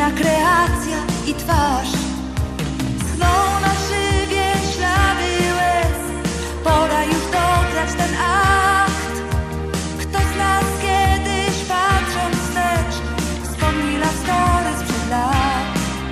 piękna kreacja i twarz. Schną na szybie ślady łez, pora już dograć ten akt. Kto z nas kiedyś patrząc wstecz wspomni love story sprzed lat.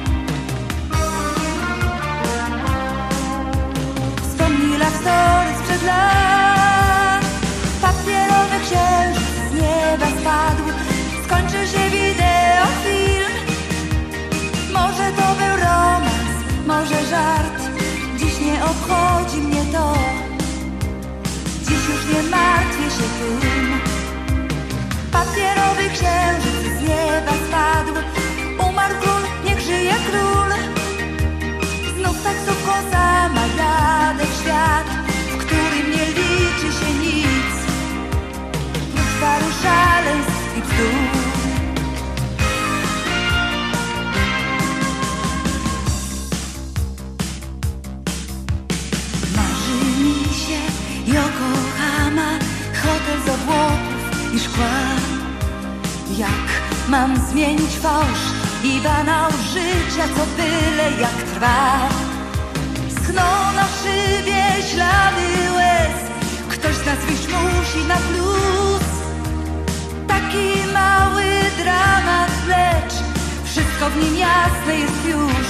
Wspomni love story sprzed lat. Papierowy księżyc z nieba spadł, skończy się wideofilm. Może to był romans, może żart, dziś nie obchodzi mnie to. Dziś już nie martwię się tym. Papierowy księżyc z nieba spadł, umarł król, niech żyje król. Znów taksówką sama jadę w świat, w którym nie liczy się nic, prócz paru szaleństw i bzdur. Yokohama, hotel z obłoków i szkła. Jak mam zmienić fałsz i banał życia, co byle jak trwa? Schną na szybie ślady łez, ktoś z nas wyjść musi na plus. Taki mały dramat, lecz wszystko w nim jasne jest już.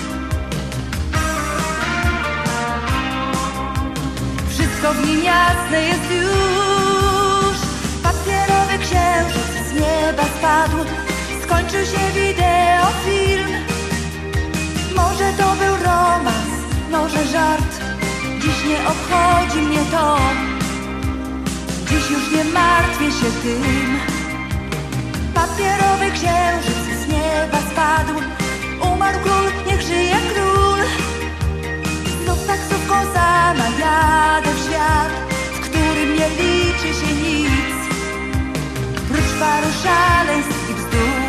Wszystko w nim jasne jest już. Papierowy księżyc z nieba spadł, skończył się wideofilm. Może to był romans, może żart, dziś nie obchodzi mnie to. Dziś już nie martwię się tym. Papierowy księżyc z nieba spadł, umarł król, niech żyje król. Znów taksówką sama jadę w świat, w którym nie liczy się nic, prócz paru szaleństw i bzdur.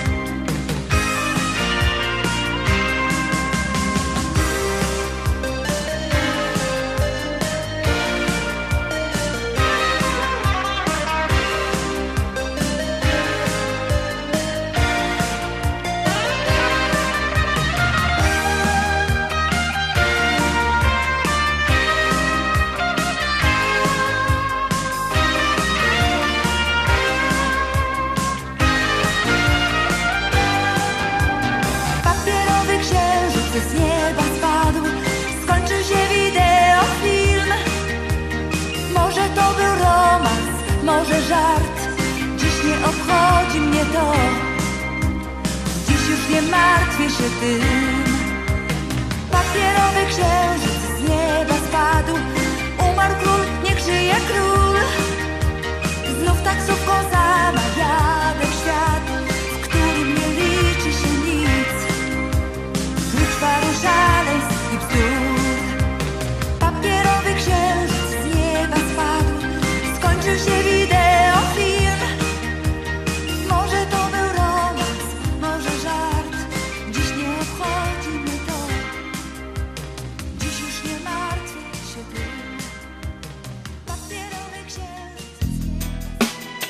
Z nieba spadł, skończył się wideofilm. Może to był romans, może żart, dziś nie obchodzi mnie to. Dziś już nie martwię się tym. Papierowy księżyc z nieba spadł, umarł król, niech żyje król. Znów taksówką sama jadę w świat, w którym nie liczy się nic, prócz paru szaleństw i bzdur. Papierowy księżyc z nieba spadł, skończył się wideofilm. Może to był romans, może żart, dziś nie obchodzi mnie to. Dziś już nie martwię się tym. Papierowy księżyc z nieba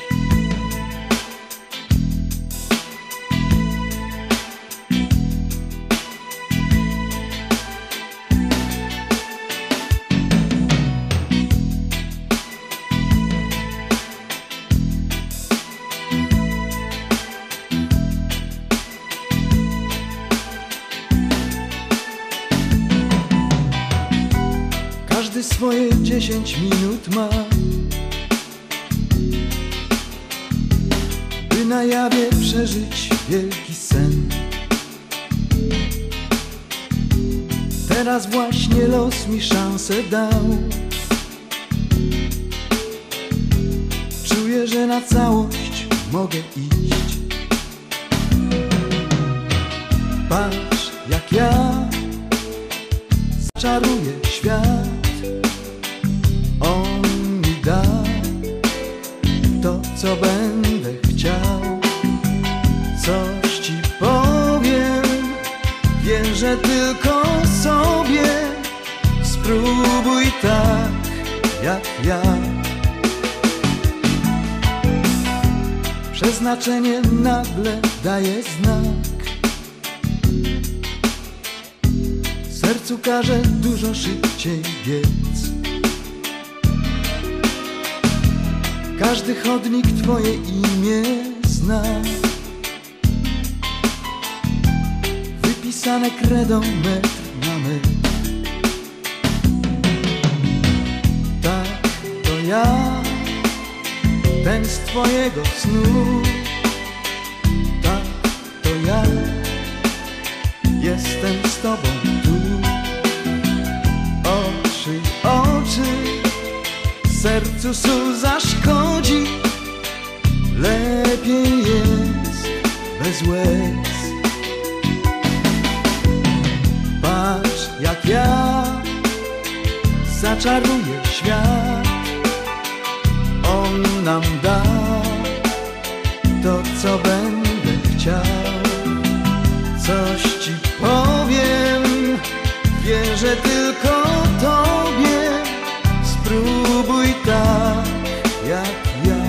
Każdy swoje 10 minut ma, by na jawie przeżyć wielki sen. Teraz właśnie los mi szansę dał. Czuję, że na całość mogę iść. Patrz, jak ja zaczaruję świat. On mi da to, co będę chciał. Coś ci powiem, wierzę tylko sobie. Spróbuj tak, jak ja. Przeznaczenie nagle daje znak. sercu każe dużo szybciej biec. Każdy chodnik twoje imię zna, wypisane kredą metr na metr. Tak, to ja, ten z twojego snu. Tak, to ja, jestem z tobą tu. Oczy, oczy, sercu sól zaszkodzi. Lepiej jest bez łez. Patrz jak ja zaczaruję świat. On nam da to, co będę chciał. Coś ci powiem, wierzę tylko tobie. Spróbuj tak jak ja.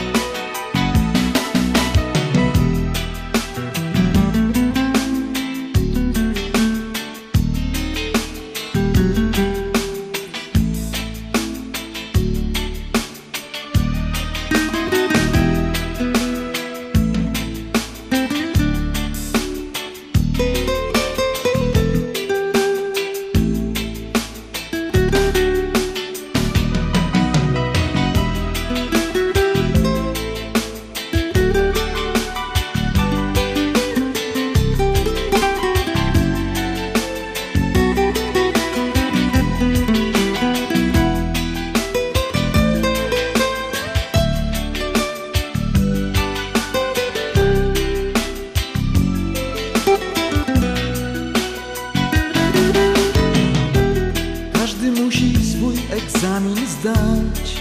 Każdy musi swój egzamin zdać,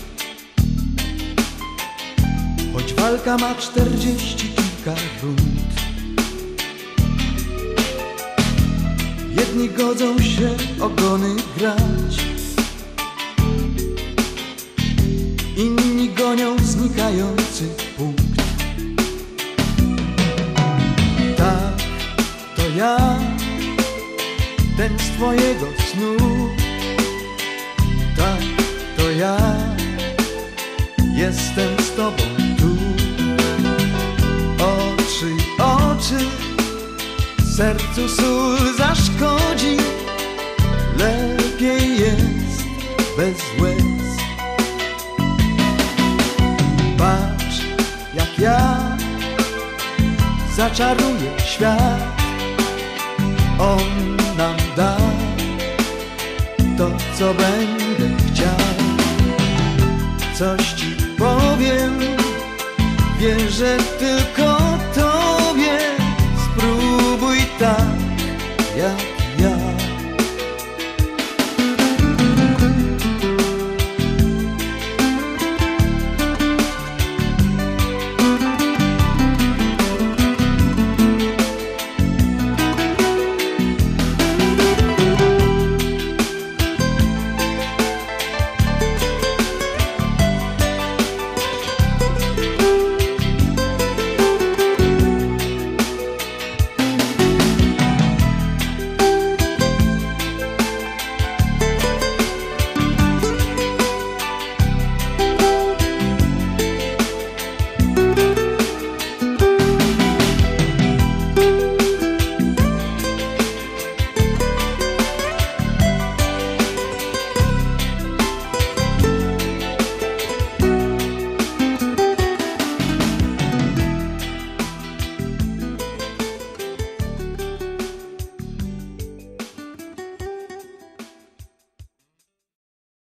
choć walka ma 40 kilka rund. Jedni godzą się ogony grać, inni gonią znikający punkt. Tak, to ja, ten z twojego snu. Tak, to ja, jestem z tobą tu. Oczy, oczy, sercu sól zaszkodzi. Lepiej jest bez łez. Patrz jak ja zaczaruję świat. On nam da to, co będę chciał. Coś ci powiem, wierzę tylko